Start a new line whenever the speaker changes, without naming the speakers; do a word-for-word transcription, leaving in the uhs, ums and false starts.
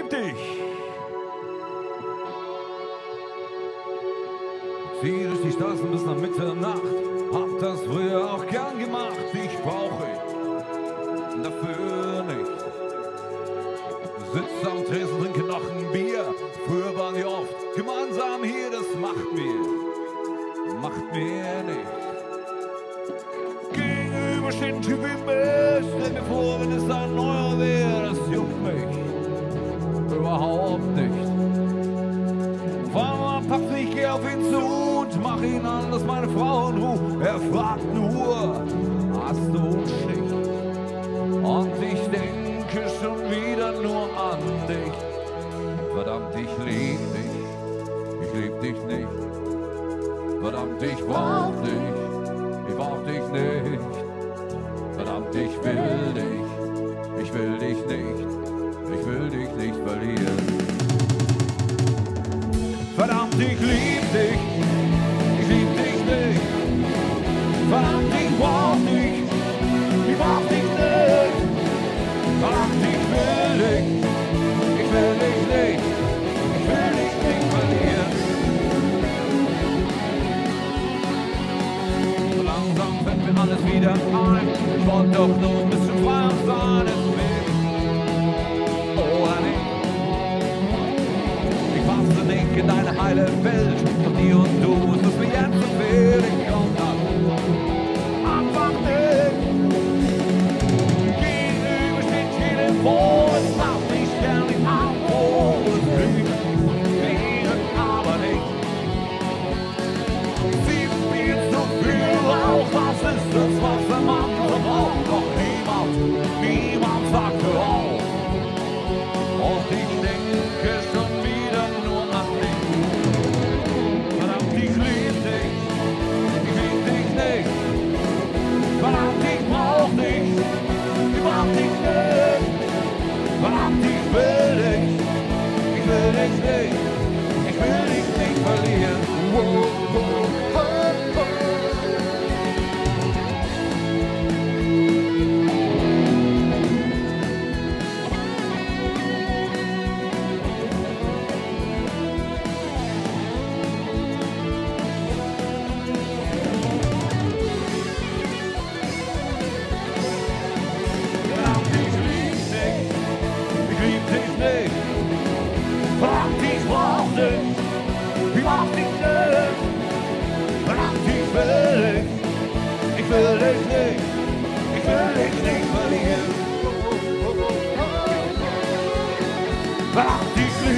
lieb dich. Zieh durch die Straßen bis nach Mitternacht. Hab das früher auch gern gemacht. Ich brauche dafür nicht. Sitz am Tresen, trinke noch ein Bier. Früher waren wir oft gemeinsam hier. Das macht mir, macht mir nicht. Gegenüber steht ein Typ wie mich. Stell mir vor, wenn es ein neuer wäre. Das juckt mich überhaupt nicht. Fahr mal, pack mich, geh auf ihn zu und mach ihn an, dass meine Frau in Ruhe. Er fragt nur, hast du Schicht? Und ich denke schon wieder nur an dich. Verdammt, ich lieb dich, ich lieb dich nicht. Verdammt, ich brauch dich, ich brauch dich nicht. Verdammt, ich will dich, ich will dich nicht. Ich will dich nicht verlieren. Verdammt, ich lieb dich, ich lieb dich nicht. Verdammt, ich brauch dich, ich brauch dich nicht. Verdammt, ich will dich, ich will dich nicht. Ich will dich nicht verlieren. So langsam fällt mir alles wieder ein. Ich wollte doch nur ein bisschen frei sein, deswegen. Oder nicht? Ich passe nicht in deine heile Welt. Doch die und du, es ist mir jetzt zu viel. Ich komm dann einfach nicht. Gegenüber steht Telefon. Es macht mich ständig auf, wo es liegt. Wäre aber nicht. Sie spielt so viel Rauch. Was ist das, was er macht? Er braucht doch niemand. Niemand sagt auf. Und ich denke schon wieder nur an dich. Verdammt, ich lieb dich, ich lieb dich nicht. Verdammt, ich brauch dich, ich brauch dich nicht. Verdammt, ich will dich, ich will dich nicht. Ich will dich nicht verlieren. Wow, wow, wow, wow. Ich will dich nicht, ich will dich nicht verlieren. Verdammt, ich lieb